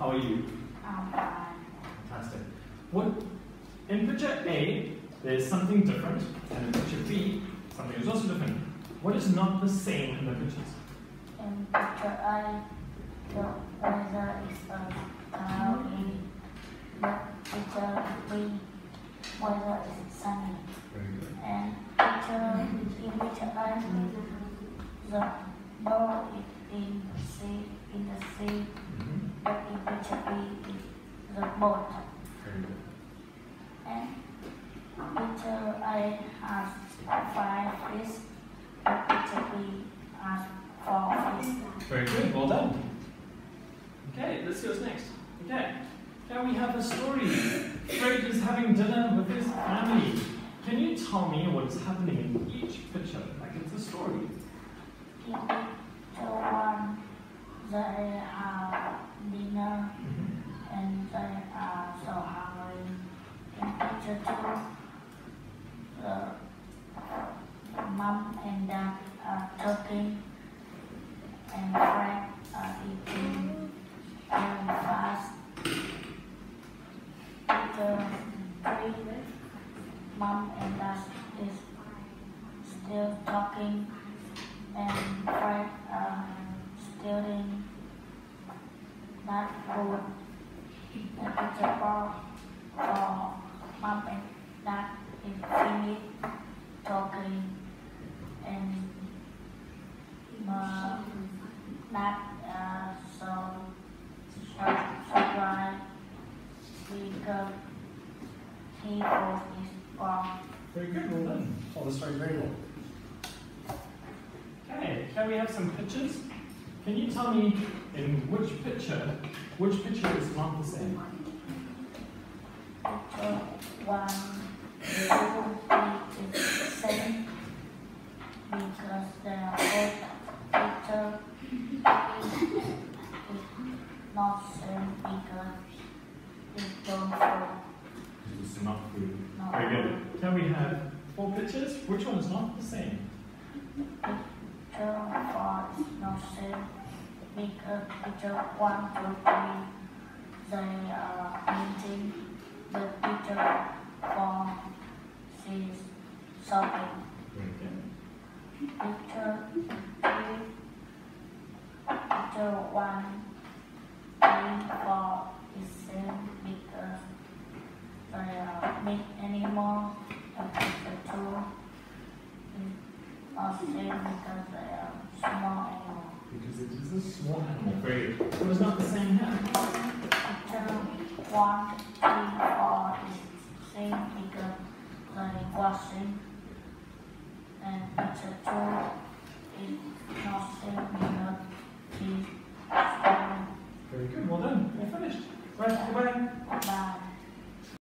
How are you? I'm fine. Fantastic. What, in picture A, there's something different, and in picture B, something is also different. What is not the same in the pictures? In picture A, the weather is cloudy. But picture B, weather is sunny. Very good. And in picture A, the boat is in the sea. But in picture B, the boat. Very good. And picture A has 5 fish, but picture B has 4 fish. Very good, well done. Okay, let's see what's next. Okay, now we have a story. Fred is having dinner with his family. Can you tell me what is happening in each picture? Like it's a story. In picture 1, they have dinner and they are so hungry. In picture 2, the mom and dad are talking and Fred are eating very fast. Picture 3, mom and dad is still talking and Fred are stealing that food. And picture 4, mom and dad is finished talking and dad so surprised because he food is wrong. Very good, well done. Tell the story very well. Okay, can we have some pictures? Can you tell me in which picture is not the same? Picture 1, 2, 3 is the same because they are both picture. 3 is not same because it's don't food. It's not food. No. Very good. Can we have 4 pictures? Which one is not the same? Picture 4 is not same because picture 1, 2, 3 they are eating. The picture 4 is shopping. Very good. Picture 3, picture 1, 3, 4 is same because they are big animal. And picture 2 is not same because they are small animal. Because it is a small animal. Very good. What is not the same here? Picture 1